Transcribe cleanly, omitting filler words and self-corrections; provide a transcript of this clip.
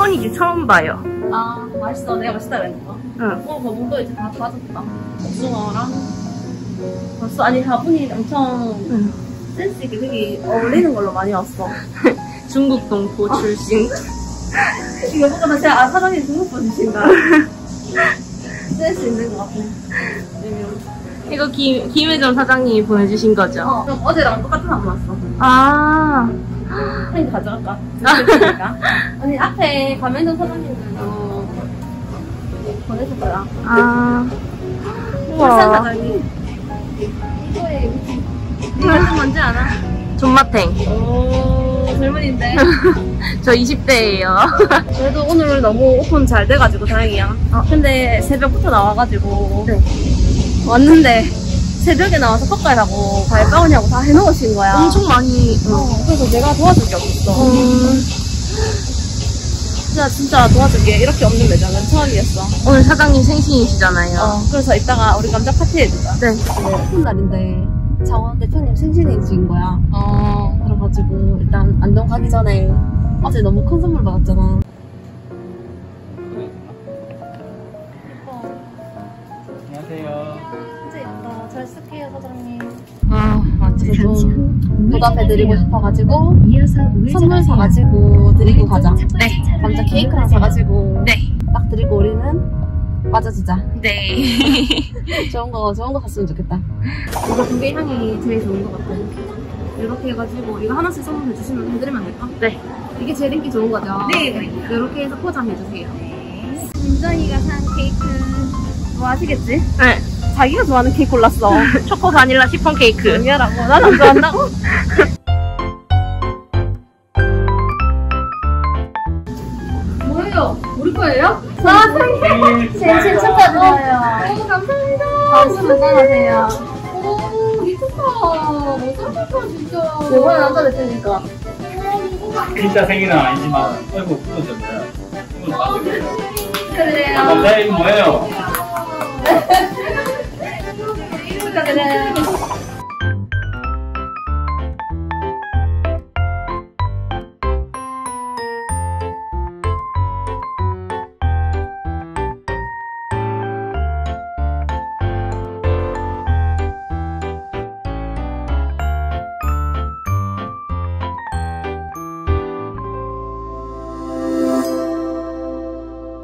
일본이지 처음 봐요. 아, 맛있어. 내가 맛있다 그랬는가? 응. 거북도 이제 다 도와줬다. 복숭아랑. 벌써, 아니, 다분히 엄청 응. 센스있게 되게 어울리는 걸로 많이 왔어. 중국 동포 출신. 이거 보고 나 진짜, 아, 사장님 중국 분이신가? 센스 있는 것 같아. 이거 김혜정 사장님이 보내주신 거죠? 그럼 어제랑 똑같은 안 왔어. 아. 사진 가져갈까? 아니, 앞에 가면전 사장님들도 보내셨더라. 아. 울산 우와. 사장님. 이거에 네가 좀 뭔지 아나? 존맛탱. 오, 젊은인데. 저 20대예요. 그래도 오늘 너무 오픈 잘 돼가지고 다행이야. 근데 새벽부터 나와가지고 네. 왔는데 새벽에 나와서 컵가이라고 발바구니하고 다 해놓으신 거야. 엄청 많이. 그래서 내가 도와줄 게 없었어. 진짜 도와줄 게 이렇게 없는 매장은 처음이었어. 오늘 사장님 생신이시잖아요. 그래서 이따가 우리 감자 파티 해주자. 네. 오픈 날인데 장원 대표님 생신이신 거야. 그래가지고 일단 안동 가기 전에 어제 너무 큰 선물 받았잖아. 안녕하세요. 진짜 예쁘다. 잘 쓸게요, 사장님. 아, 맞지. 보답해드리고 싶어가지고 선물 사가지고 드리고 가자. 네. 감자 케이크랑 사가지고 네. 딱 드리고 우리는 맞아주자. 네. 좋은 거 샀으면 좋겠다. 이거 두 개 향이 제일 좋은 것 같아. 이렇게 해가지고 이거 하나씩 선물해 주시면 해드리면 될까? 네. 이게 제일 인기 좋은 거죠? 네. 이렇게 해서 포장해주세요. 민정이가 산 케이크 뭐 아시겠지? 네. 자기가 좋아하는 케이크 골랐어. 초코 바닐라 시폰 케이크. 미안하고 난 안 좋아한다고? 뭐예요? 우리 거예요? 생신 축하드려요. 너무 감사합니다. 박수 건강하세요. 오, 미쳤다. 뭐 깜짝이야 진짜. 이번에 남자 됐으니까. 진짜 생일은 아니지만 얼굴 굳어졌어요. 그래요. 감사해. 이거 뭐예요? 축하드려요.